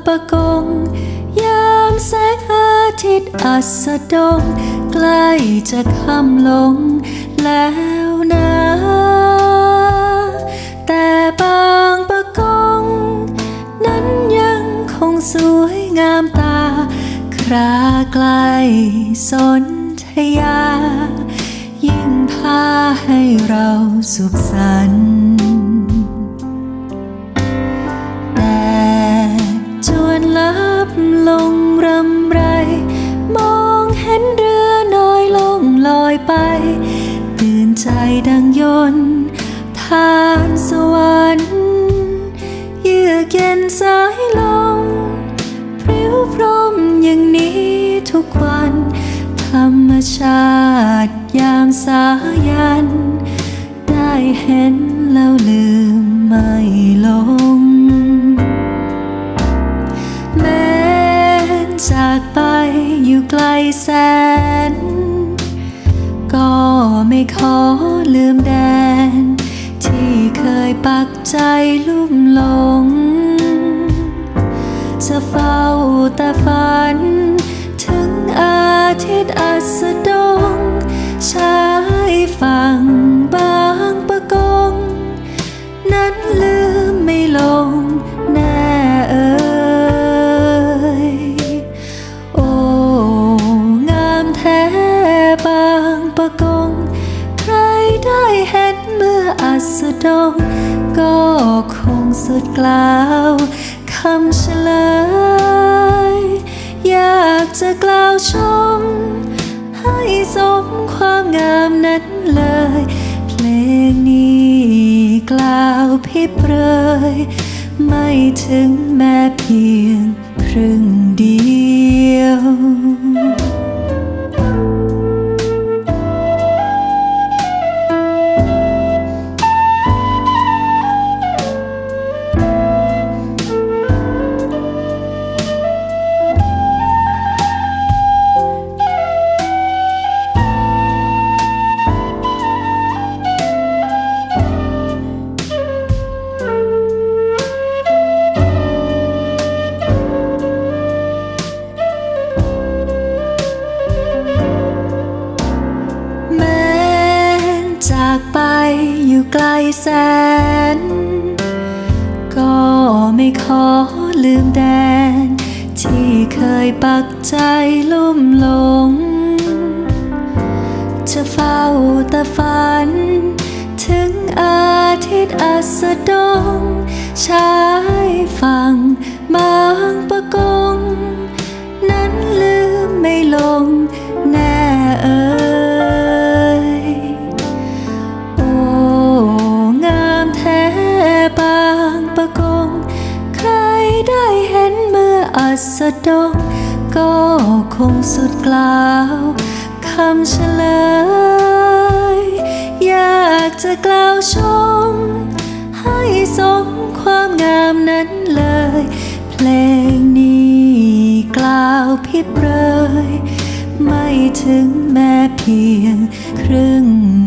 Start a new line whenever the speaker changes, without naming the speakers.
ปะกงยามแสงอาทิตย์อัสดงใกล้จะค่ำลงแล้วนะแต่บางปะกงนั้นยังคงสวยงามตาคราไกลสนธยายิ่งพาให้เราสุขสันต์แต่จวนลับลงรำไรมองเห็นเรือน้อยลงลอยไปตื่นใจดังยนต์ทานสวรรค์เยือกเย็นสายลมพริ้วพรมอย่างนี้ทุกวันธรรมชาติยามสายันได้เห็นแล้วลืมไม่ลงแม้จากไปอยู่ไกลแสนก็ไม่ขอลืมแดนที่เคยปักใจลุ่มหลงจะเฝ้าแต่ฝันถึงอาทิตย์อัสดงชายฝั่งบางปะกงนั้นลืมไม่ลงแน่เอ่ยโอ้งามแท้บางปะกงใครได้เห็นเมื่ออัสดงก็คงสุดกล่าวคำเฉลยอยากจะกล่าวชมให้สมความงามนั้นเลยเพลงนี้กล่าวพิเปรยไม่ถึงแม้เพียงครึ่งเดียวจากไปอยู่ไกลแสนก็ไม่ขอลืมแดนที่เคยปักใจลุ่มหลงจะเฝ้าแต่ฝันถึงอาทิตย์อัสดงชายฝั่งบางปะกงนั้นลืมไม่ลงแน่เอ่ยบางปะกงใครได้เห็นเมื่ออัสดงก็คงสุดกล่าวคำเฉลยอยากจะกล่าวชมให้สมความงามนั้นเลยเพลงนี้กล่าวพิเปรยไม่ถึงแม้เพียงครึ่ง